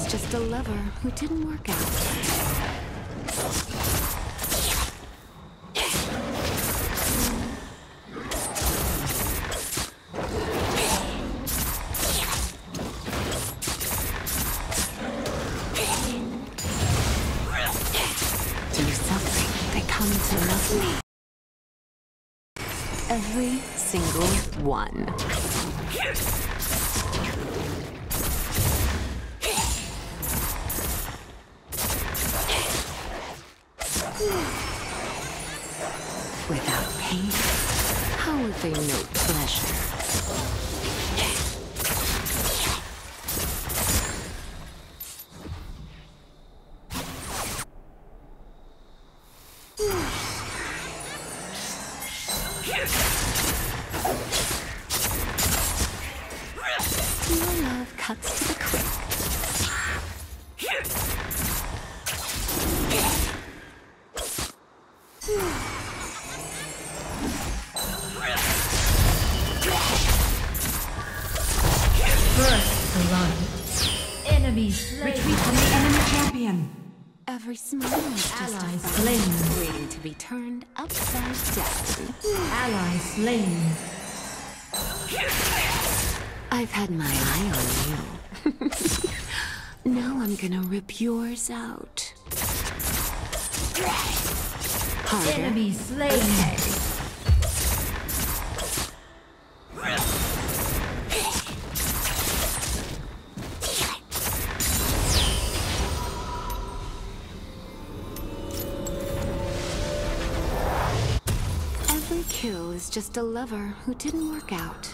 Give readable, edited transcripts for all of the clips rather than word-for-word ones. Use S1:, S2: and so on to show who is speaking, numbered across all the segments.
S1: is just a lover who didn't work out. Every single one. Without pain, how would they know pleasure? Your love cuts to the quick.
S2: First blood. Enemy slain. Retreat from the enemy champion.
S1: Every smile is just
S2: Ally
S1: a
S2: slain.
S1: frown waiting to be turned upside down.
S2: Ally slain.
S1: I've had my eye on you. Now I'm gonna rip yours out. Harder.
S2: Enemy slain.
S1: Okay. Every kill is just a lover who didn't work out.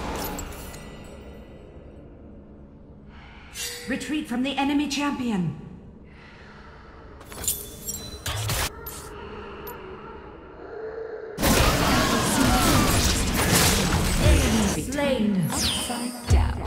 S2: Retreat from the enemy champion. Enemy slain.
S1: Upside down.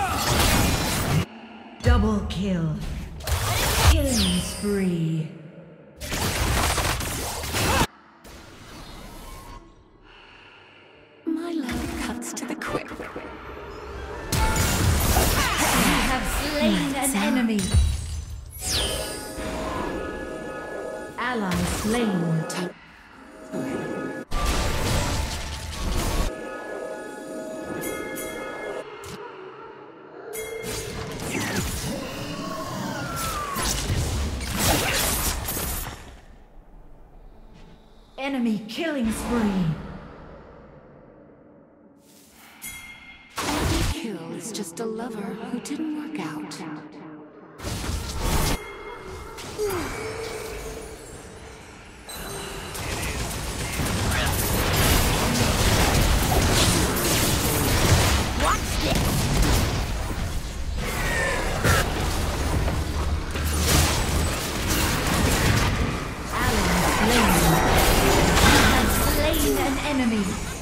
S2: Double kill. Killing spree.
S1: My love cuts to the quick.
S2: You have slain an enemy. Ally slain. Enemy killing spree.
S1: Every kill is just a lover who didn't work out.
S3: Watch this!
S2: Slain an enemy.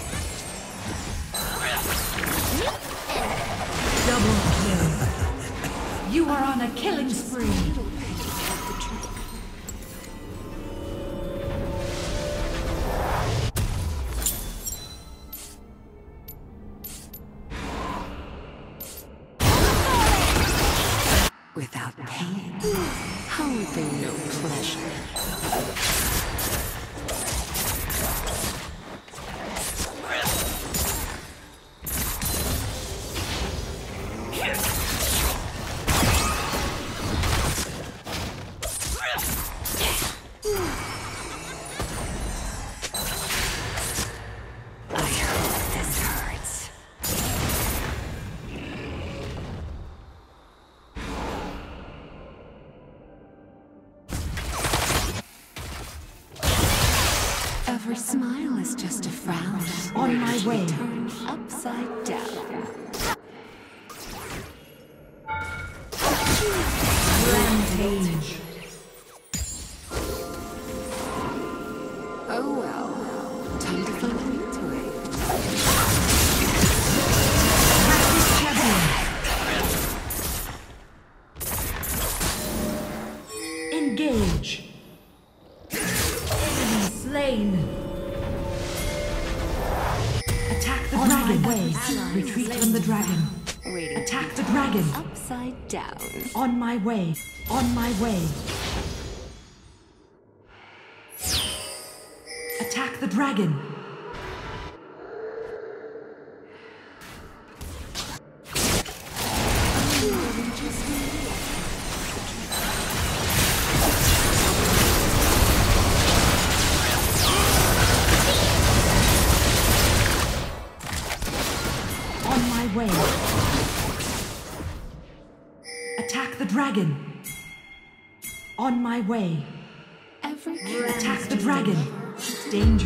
S2: Double kill. You are on a killing spree.
S1: Without pain, how would they know pleasure? I hope this hurts. Every smile is just a frown.
S2: On my
S1: waiting to be
S2: way.
S1: Turned upside down.
S2: Rampage.
S1: Oh well. Time to find a new toy.
S2: Engage. Enemy slain. Attack the dragon. Retreat from the dragon.
S1: waiting
S2: Attack
S1: to
S2: the
S1: be
S2: dragon.
S1: upside down.
S2: On my way. On my way. Attack the dragon. On my way. Attack the dragon. On my way.
S1: Every
S2: Attack the dragon. Danger.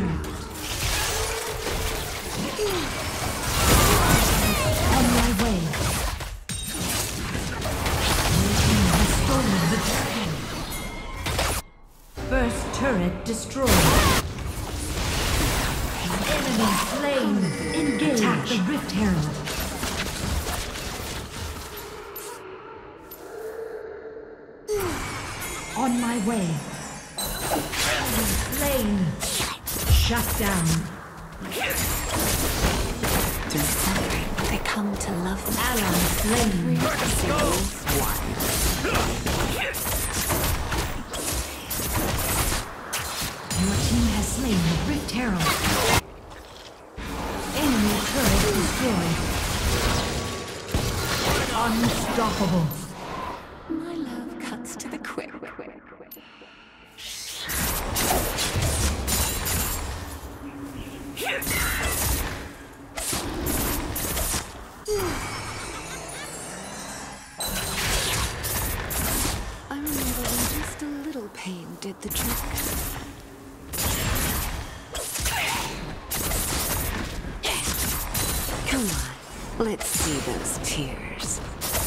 S2: On my way. Your team has stolen the dragon. First turret destroyed. Enemy slain. Engage. Attack the Rift Herald. On my way. Slain. Shut down.
S1: Through suffering, they come to love me.
S2: Ally slain.
S1: Every single one.
S2: Your team has slain the Rift Herald. Enemy turret destroyed. Unstoppable.
S1: My love cuts to the quick. I remember when just a little pain did the trick. Come on, let's see those tears.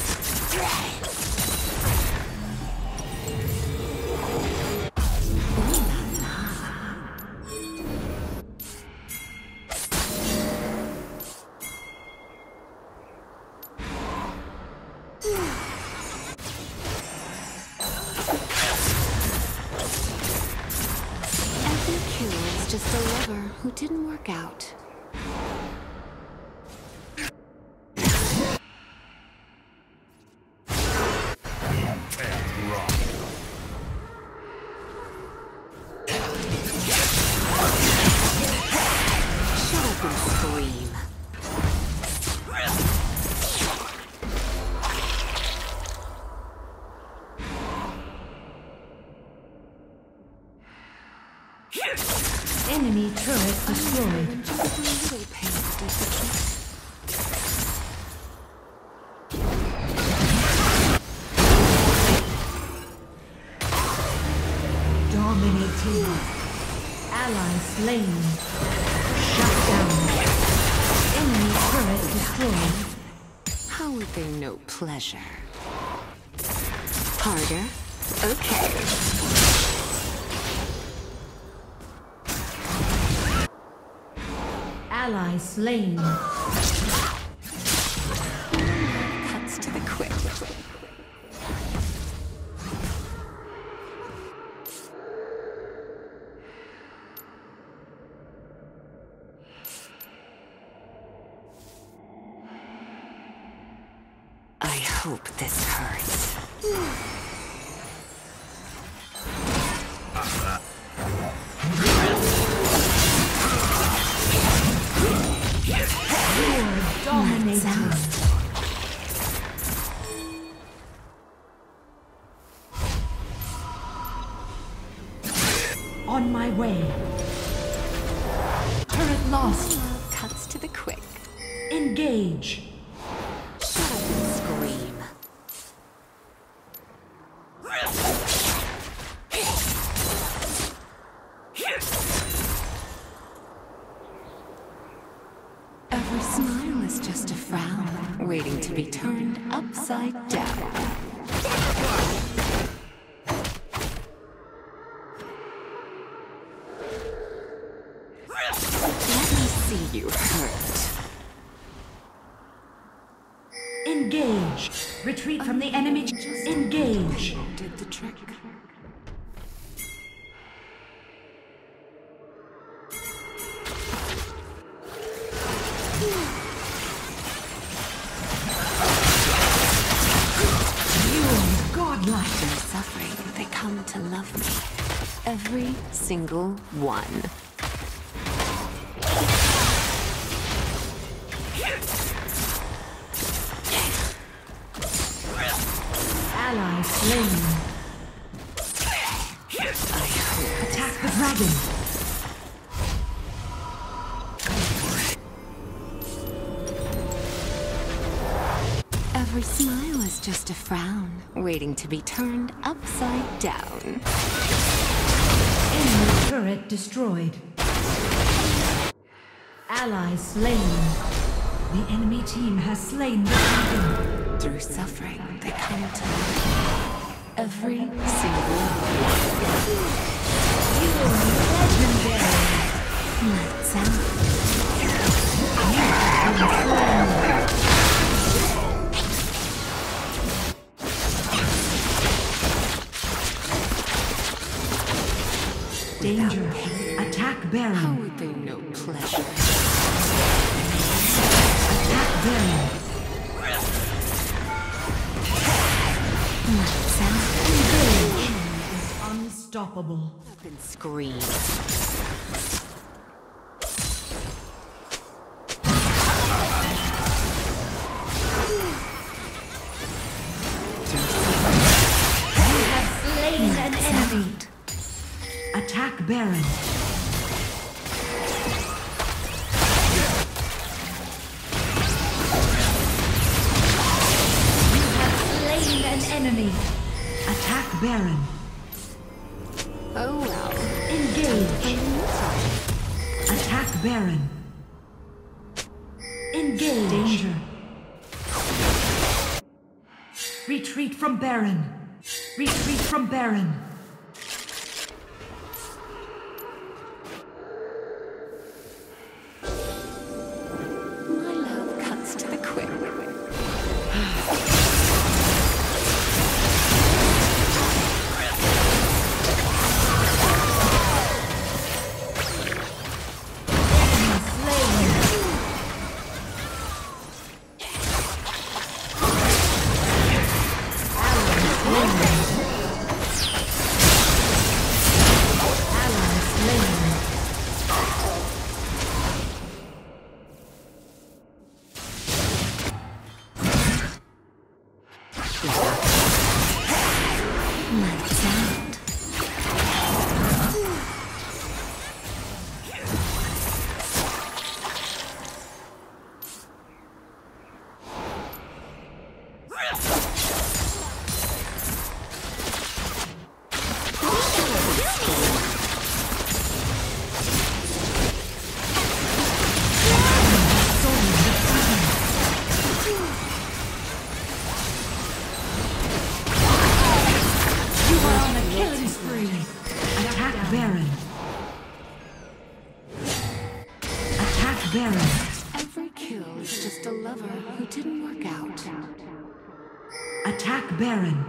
S1: Every kill is just a lover who didn't work out. Shut up and scream.
S2: Enemy turret destroyed.
S1: Just a little pain did the trick.
S2: Dominating. Ally slain. Shut down. Enemy turret destroyed.
S1: How would they know pleasure? Harder? Okay.
S2: Ally slain.
S1: Cuts to the quick. I hope this hurts.
S2: Dominating. On my way. Turret lost.
S1: Love cuts to the quick.
S2: Engage.
S1: Shut up and scream. Every smile is just a frown, waiting to be turned upside down. Let me see you hurt.
S2: Engage. Retreat from the enemy. Engage.
S1: Did the trick. to love me. Every single one.
S2: Ally slain. Attack the dragon.
S1: Every smile is just a frown, waiting to be turned upside down.
S2: Enemy turret destroyed. Ally slain. The enemy team has slain the dragon.
S1: Through suffering, they come to love. Every single one.
S2: You are legendary.
S1: Lights out.
S2: Danger. Attack Baron.
S1: How would they know pleasure?
S2: Attack Baron.
S1: Lights out.
S2: Unstoppable.
S1: Up and scream.
S2: You have slain an enemy. Attack Baron. You have slain an enemy. Attack Baron.
S1: Oh well.
S2: Engage. Attack Baron. Engage. Danger. Retreat from Baron. Retreat from Baron.
S1: My love cuts to the quick. Lights out.
S2: Killing spree. Attack Baron. Attack Baron.
S1: Every kill is just a lover who didn't work out.
S2: Attack Baron.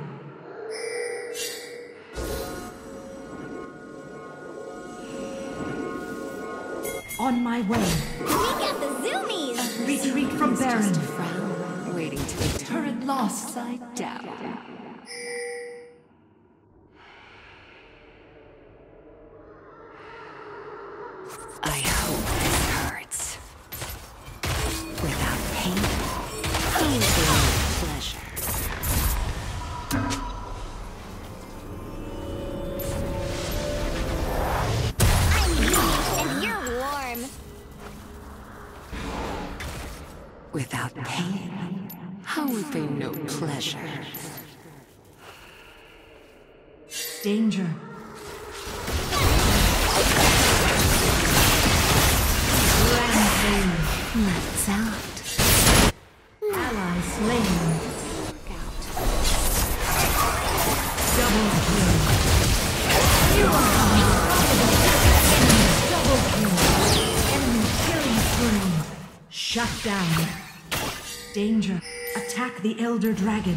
S2: On my way.
S3: We got the zoomies!
S2: Retreat from Baron.
S1: Just a frown, waiting to be turned
S2: Turret lost.
S1: upside down. I hope this hurts. Without pain, how is there no pleasure?
S3: I'm heat and you're warm.
S1: Without pain, how would they know pleasure?
S2: Danger. Rampage.
S1: Lights out.
S2: Ally slain.
S1: Work out.
S2: Double kill. You are double kill. Enemy killing spree. Shut down. Danger. Attack the Elder Dragon.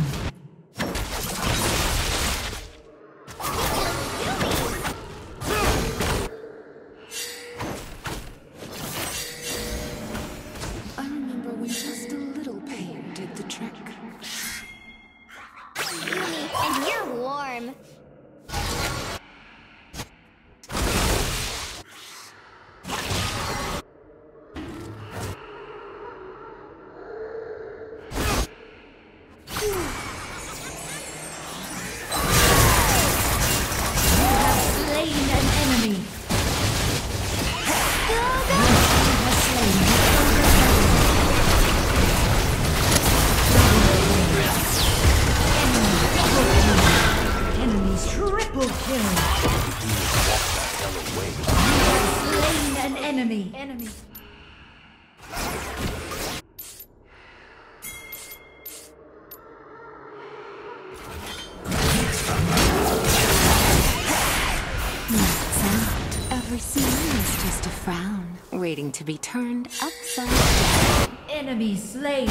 S1: I remember when just a little pain did the trick.
S3: And you're warm.
S2: Slain an enemy. Enemies triple kill. Slain an enemy.
S1: Every scene is just a frown, waiting to be turned upside down.
S2: Enemy slain.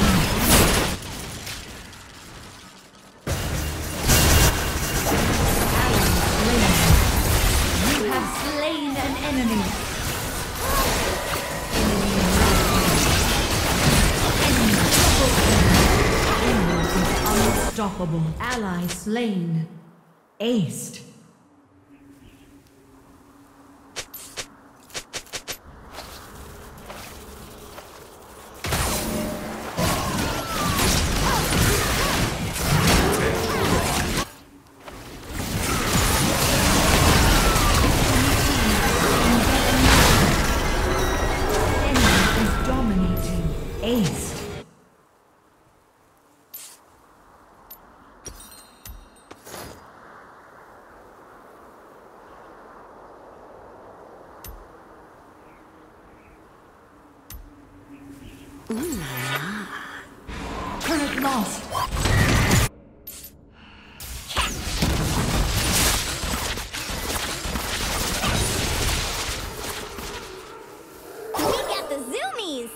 S2: You have slain an enemy. Unstoppable. Ally slain. Aced. Ace. Turret lost.
S3: We got the zoomies.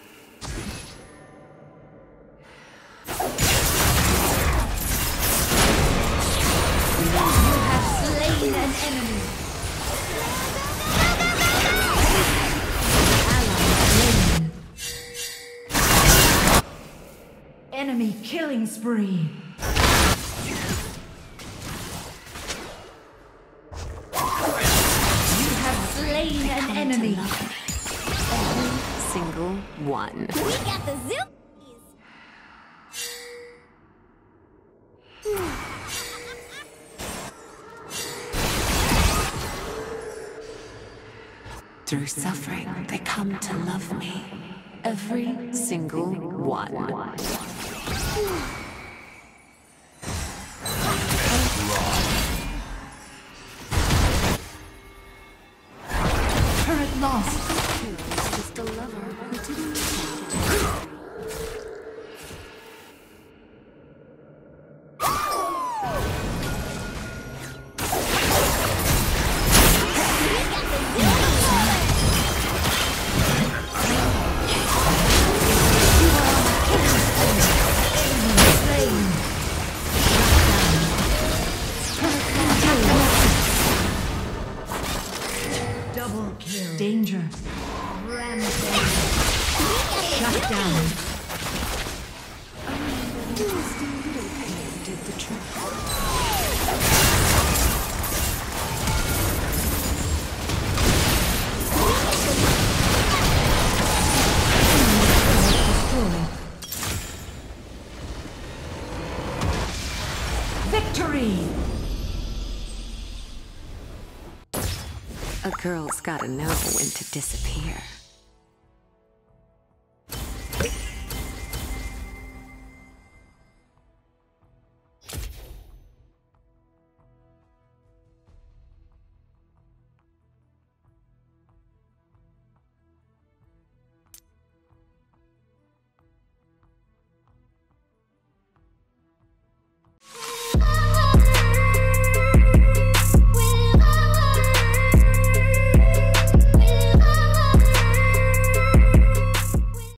S2: Slain an enemy. Ally slain. Enemy killing spree. You have slain an enemy.
S1: Every single one.
S3: We got the zoomies.
S1: Through suffering, they come to love me. Every single one.
S2: Turret lost.
S1: Just a lover who didn't count.
S2: Double kill. Danger. Rampage. Shut down.
S1: Just a little pain did the trick.
S2: Victory!
S1: A girl's gotta know when to disappear.